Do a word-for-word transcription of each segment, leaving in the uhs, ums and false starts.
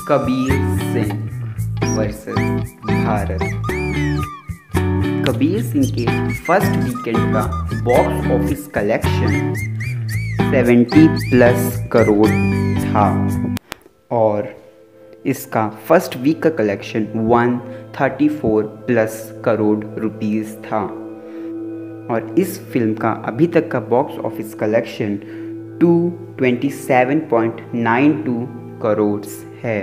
Kabir Singh versus Bharat. Kabir Singh के first weekend का box office collection सत्तर प्लस करोड़ था और इसका फर्स्ट वीक का कलेक्शन एक सौ चौंतीस प्लस करोड़ रुपीस था और इस फिल्म का अभी तक का बॉक्स ऑफिस कलेक्शन दो सौ सत्ताईस पॉइंट नौ दो करोड़ है।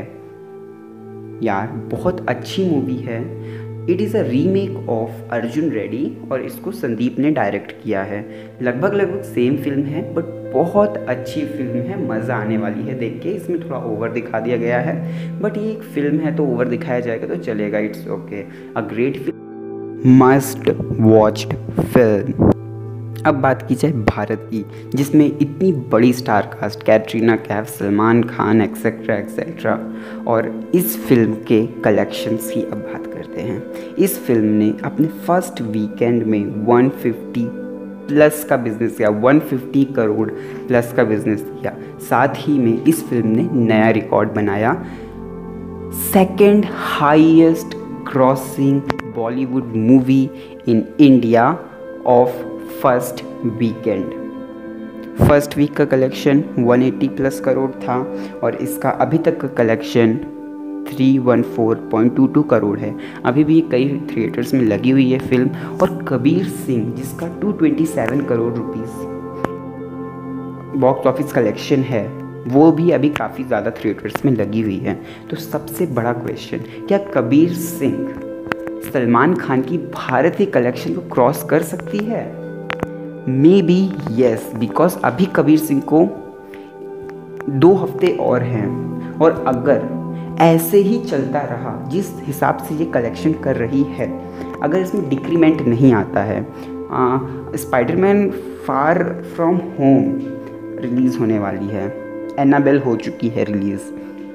यार बहुत अच्छी मूवी है। It is a remake of Arjun Reddy और इसको संदीप ने डायरेक्ट किया है। लगभग लगभग सेम फिल्म है बट बहुत अच्छी फिल्म है, मज़ा आने वाली है देख के। इसमें थोड़ा ओवर दिखा दिया गया है बट ये एक फिल्म है तो ओवर दिखाया जाएगा तो चलेगा, it's okay. A great film, must watched film. अब बात की जाए भारत की, जिसमें इतनी बड़ी star cast Katrina Kaif, Salman Khan etcetera etcetera, और इस फिल्म के कलेक्शंस की अब बात करते हैं। इस फिल्म ने अपने फर्स्ट वीकेंड में एक सौ पचास प्लस का बिजनेस किया, एक सौ पचास करोड़ प्लस का बिजनेस किया। साथ ही में इस फिल्म ने नया रिकॉर्ड बनाया, second highest crossing Bollywood movie in India of first weekend. First week का कलेक्शन एक सौ अस्सी प्लस करोड़ था और इसका अभी तक का कलेक्शन तीन सौ चौदह पॉइंट दो दो करोड़ है। अभी भी कई थिएटर्स में लगी हुई है फिल्म। और कबीर सिंह जिसका दो सौ सत्ताईस crore rupees box office collection है, वो भी अभी काफ़ी ज़्यादा थिएटर्स में लगी हुई है। तो सबसे बड़ा क्वेश्चन, क्या कबीर सिंह सलमान खान की भारतीय कलेक्शन को क्रॉस कर सकती है? मे बी येस, बिकॉज अभी कबीर सिंह को दो हफ्ते और हैं और अगर ऐसे ही चलता रहा जिस हिसाब से ये कलेक्शन कर रही है, अगर इसमें डिक्रीमेंट नहीं आता है, Spiderman far from home release होने वाली है, एनाबेल हो चुकी है रिलीज़,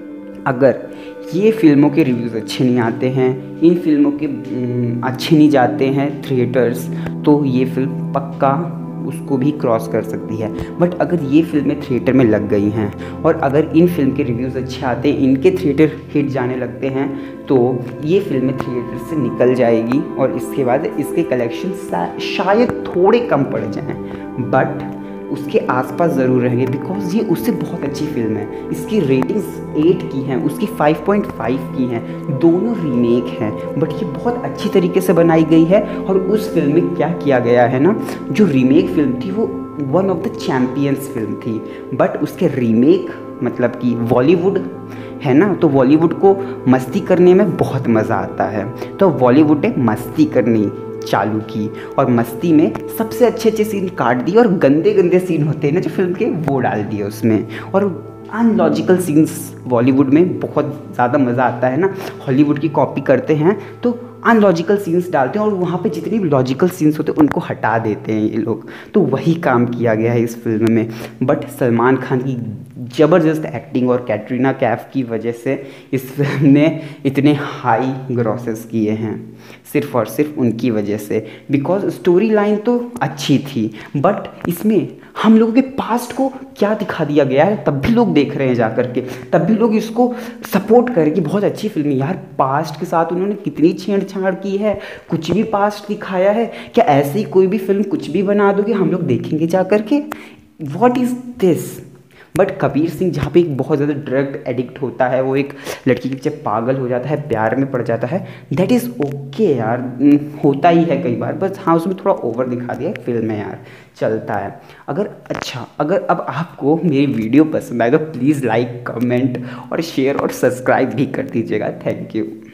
अगर ये फिल्मों के रिव्यूज़ अच्छे नहीं आते हैं, इन फिल्मों के अच्छे नहीं जाते हैं थिएटर्स, तो ये फिल्म पक्का उसको भी क्रॉस कर सकती है। बट अगर ये फिल्में थिएटर में लग गई हैं और अगर इन फिल्म के रिव्यूज़ अच्छे आते हैं, इनके थिएटर हिट जाने लगते हैं, तो ये फिल्में थिएटर से निकल जाएगी और इसके बाद इसके कलेक्शन शायद थोड़े कम पड़ जाएं बट उसके आसपास ज़रूर रहेंगे, बिकॉज ये उससे बहुत अच्छी फिल्म है। इसकी रेटिंग्स आठ की हैं, उसकी पाँच पॉइंट पाँच की हैं, दोनों रीमेक हैं बट ये बहुत अच्छी तरीके से बनाई गई है। और उस फिल्म में क्या किया गया है ना, जो रीमेक फिल्म थी वो one of the champions film थी बट उसके रीमेक मतलब कि बॉलीवुड है ना, तो बॉलीवुड को मस्ती करने में बहुत मज़ा आता है, तो बॉलीवुड ने मस्ती करनी चालू की और मस्ती में सबसे अच्छे अच्छे सीन काट दिए और गंदे गंदे सीन होते हैं ना जो फिल्म के, वो डाल दिए उसमें। और अनलॉजिकल सीन्स बॉलीवुड में बहुत ज़्यादा मज़ा आता है ना, हॉलीवुड की कॉपी करते हैं तो अनलॉजिकल सीन्स डालते हैं और वहाँ पे जितने भी लॉजिकल सीन्स होते हैं उनको हटा देते हैं ये लोग। तो वही काम किया गया है इस फिल्म में। बट सलमान खान की ज़बरदस्त एक्टिंग और कैटरीना कैफ की वजह से इस फिल्म ने इतने हाई ग्रॉसेस किए हैं, सिर्फ और सिर्फ उनकी वजह से। बिकॉज स्टोरी लाइन तो अच्छी थी बट इसमें हम लोगों के पास्ट को क्या दिखा दिया गया है, तब भी लोग देख रहे हैं जा कर के, तब भी लोग इसको सपोर्ट करें कि बहुत अच्छी फिल्म है। यार पास्ट के साथ उन्होंने कितनी छेड़छाड़ की है, कुछ भी पास्ट दिखाया है। क्या ऐसे ही कोई भी फिल्म कुछ भी बना दोगे, हम लोग देखेंगे जा कर के? What is this? But Kabir Singh जहाँ पे एक बहुत ज़्यादा ड्रग एडिक्ट होता है, वो एक लड़की के पीछे पागल हो जाता है, प्यार में पड़ जाता है, दैट इज़ ओके यार, होता ही है कई बार। बस हाँ, उसमें थोड़ा ओवर दिखा दिया फिल्म में यार, चलता है। अगर अच्छा अगर अब आपको मेरी वीडियो पसंद आए तो प्लीज़ लाइक, कमेंट और शेयर और सब्सक्राइब भी कर दीजिएगा। Thank you.